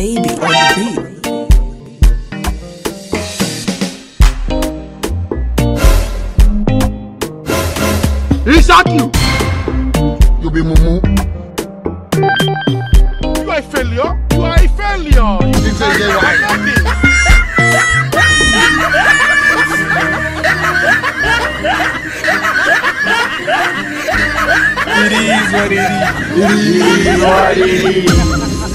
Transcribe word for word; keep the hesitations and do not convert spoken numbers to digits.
baby on the beat. He shot you. You be mumu. You are a failure. You are a failure. You Think say you right. It is what it is. It is what it is.